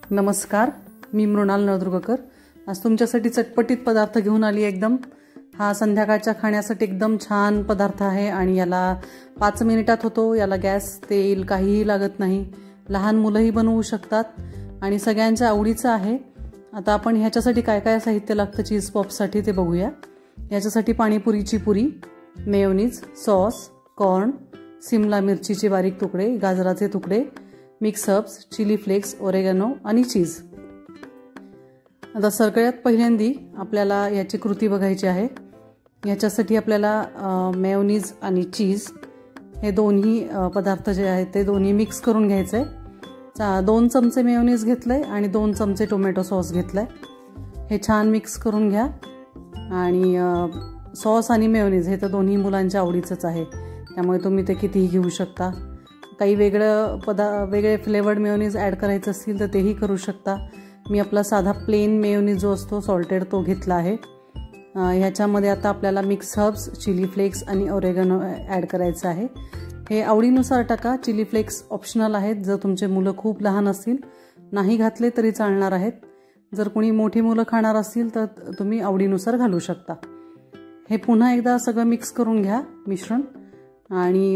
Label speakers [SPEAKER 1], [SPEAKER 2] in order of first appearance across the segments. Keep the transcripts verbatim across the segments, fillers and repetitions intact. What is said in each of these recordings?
[SPEAKER 1] नमस्कार, मी मृणाल नळदुर्गकर। आज तुमच्यासाठी चटपटीत पदार्थ घेऊन आली एकदम। हा संध्याकाळच्या खाण्यासाठी एकदम छान पदार्थ आहे आणि याला पाच मिनिटात होतो। याला गॅस तेल काहीही लागत नाही। लहान मुलंही बनवू शकतात आणि सगळ्यांच्या आवडीचं आहे। आता आपण ह्याच्यासाठी काय काय साहित्य लागतं चीज पॉप्ससाठी ते बघूया। याच्यासाठी पाणीपुरीची पुरी, मेयोनीज, सॉस, कॉर्न, सिमला मिरचीचे बारीक तुकडे, गाजराचे तुकडे, mix herbs, chilli flakes, oregano आणि चीज। आता सगळ्यात पहिल्यांदी आपल्याला याची कृती बघायची आहे। याच्यासाठी आपल्याला मेयोनीज आणि चीज हे दोन्ही पदार्थ जे आहेत ते दोन्ही मिक्स करून घ्यायचे आहे। दोन चमचे मेयोनीज घेतले आणि दोन चमचे टोमॅटो सॉस घेतलाय। हे छान मिक्स करून घ्या। आणि सॉस आणि मेयोनीज हे तर दोन्ही मुलांच्या आवडीचंच आहे, त्यामुळे तुम्ही ते कितीही घेऊ शकता। काही वेगळं पदा वेगळे फ्लेवर्ड मेयोनीज ॲड करायचं असतील तर तेही करू शकता। मी आपला साधा प्लेन मेयोनीज जो असतो सॉल्टेड तो घेतला आहे। ह्याच्यामध्ये आता आपल्याला मिक्स हर्ब्स, चिली फ्लेक्स आणि ओरेगॅनो ॲड करायचं आहे। हे आवडीनुसार टाका। चिली फ्लेक्स ऑप्शनल आहेत, जर तुमचे मुलं खूप लहान असतील नाही घातले तरी चालणार आहेत। जर कोणी मोठी मुलं खाणार असतील तर तुम्ही आवडीनुसार घालू शकता। हे पुन्हा एकदा सगळं मिक्स करून घ्या मिश्रण। आणि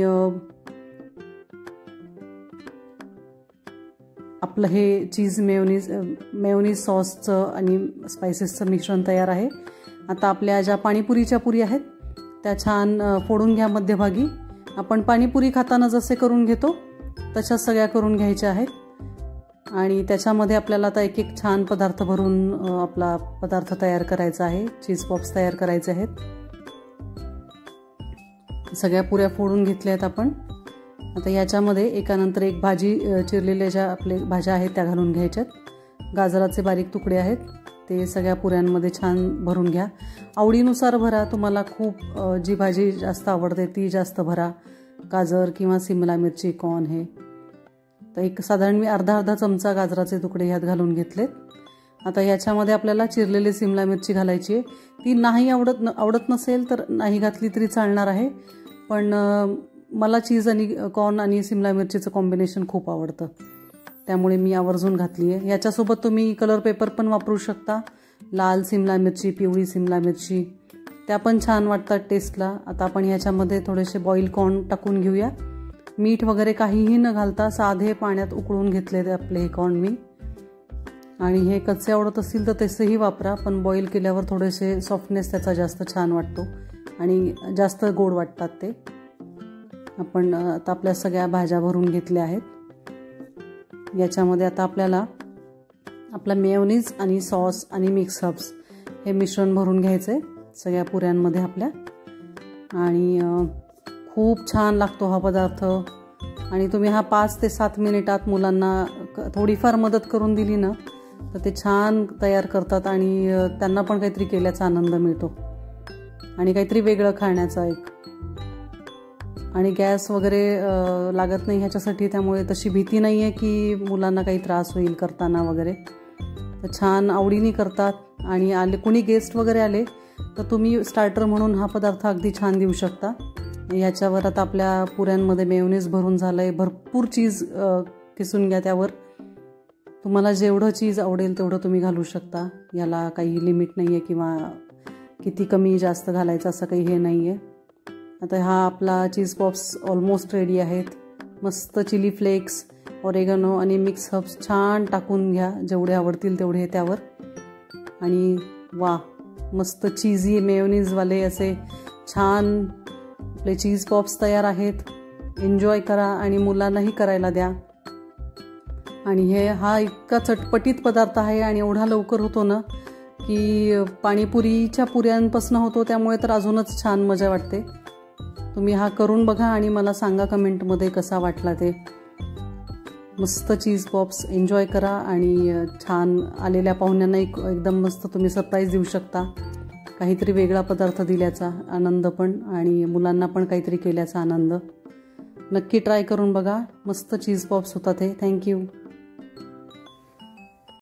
[SPEAKER 1] आपलं हे चीज मेयोनीज मेयोनीज सॉसचं आणि स्पायसेसचं मिश्रण तयार आहे। आता आपल्या ज्या पाणीपुरीच्या पुरी आहेत त्या छान फोडून घ्या मध्यभागी। आपण पाणीपुरी खाताना जसे करून घेतो तशाच सगळ्या करून घ्यायच्या आहेत। आणि त्याच्यामध्ये आपल्याला आता एक एक छान पदार्थ भरून आपला पदार्थ तयार करायचा आहे। चीज पॉप्स तयार करायचे आहेत। सगळ्या पुऱ्या फोडून घेतल्या आहेत आपण। आता याच्यामध्ये एकानंतर एक भाजी चिरलेल्या ज्या आपले भाज्या आहेत त्या घालून घ्यायच्यात। गाजराचे बारीक तुकडे आहेत ते सगळ्या पुऱ्यांमध्ये छान भरून घ्या। आवडीनुसार भरा, तुम्हाला खूप जी भाजी जास्त आवडते ती जास्त भरा। गाजर किंवा सिमला मिरची, कॉर्न हे तर एक साधारण मी अर्धा अर्धा चमचा गाजराचे तुकडे ह्यात घालून घेतलेत। आता याच्यामध्ये आपल्याला चिरलेली सिमला मिरची घालायची आहे। ती नाही आवडत आवडत नसेल तर नाही घातली तरी चालणार आहे, पण मला चीज आणि कॉर्न आणि सिमला मिरचीचं कॉम्बिनेशन खूप आवडतं, त्यामुळे मी आवर्जून घातली आहे। याच्यासोबत तुम्ही कलर पेपर पण वापरू शकता। लाल सिमला मिरची, पिवळी सिमला मिरची त्या पण छान वाटतात टेस्टला। आता आपण ह्याच्यामध्ये थोडेसे बॉईल कॉर्न टाकून घेऊया। मीठ वगैरे काहीही न घालता साधे पाण्यात उकळून घेतले आपले हे कॉर्न मी। आणि हे कच्चे आवडत असतील तर तसेही वापरा, पण बॉईल केल्यावर थोडेसे सॉफ्टनेस त्याचा जास्त छान वाटतो आणि जास्त गोड वाटतात ते। आपण आता आपल्या सगळ्या भाज्या भरून घेतल्या आहेत। याच्यामध्ये आता आपल्याला आपला मेयोनीज आणि सॉस आणि मिक्स हर्ब्स हे मिश्रण भरून घ्यायचं आहे सगळ्या पुऱ्यांमध्ये आपल्या। आणि खूप छान लागतो हा पदार्थ। आणि तुम्ही हा पाच ते सात मिनिटात मुलांना थोडीफार मदत करून दिली ना तर ते छान तयार करतात आणि त्यांना पण काहीतरी केल्याचा आनंद मिळतो आणि काहीतरी वेगळं खाण्याचा एक। आणि गॅस वगैरे लागत नाही ह्याच्यासाठी, त्यामुळे तशी भीती नाही आहे की मुलांना काही त्रास होईल करताना वगैरे। तर छान आवडीने करतात। आणि आले कुणी गेस्ट वगैरे आले तर तुम्ही स्टार्टर म्हणून हा पदार्थ अगदी छान देऊ शकता। याच्यावर आता आपल्या पुऱ्यांमध्ये मेयोनीज भरून झालं आहे। भरपूर चीज किसून घ्या त्यावर। तुम्हाला जेवढं चीज आवडेल तेवढं तुम्ही घालू शकता। याला काही लिमिट नाही आहे किंवा किती कमी जास्त घालायचं असं काही हे नाही आहे। आता हा आपला चीज पॉप्स ऑलमोस्ट रेडी आहेत। मस्त चिली फ्लेक्स, ओरेगॅनो आणि मिक्स हर्ब्स छान टाकून घ्या, जेवढे आवडतील तेवढे त्यावर। आणि वा, मस्त चीजी मेयोनीजवाले असे छान आपले चीज पॉप्स तयार आहेत। एन्जॉय करा आणि मुलांनाही करायला द्या। आणि हे हा इतका चटपटीत पदार्थ आहे आणि एवढा लवकर होतो ना की पाणीपुरीच्या पुऱ्यांपासून होतो, त्यामुळे तर अजूनच छान मजा वाटते। तुम्ही हा करून बघा आणि मला सांगा कमेंटमध्ये कसा वाटला ते। मस्त चीज पॉप्स एन्जॉय करा आणि छान आलेल्या पाहुण्यांना एक एकदम मस्त तुम्ही सरप्राईज देऊ शकता। काहीतरी वेगळा पदार्थ दिल्याचा आनंद पण आणि मुलांना पण काहीतरी केल्याचा आनंद। नक्की ट्राय करून बघा। मस्त चीज पॉप्स होतात हे। थँक्यू।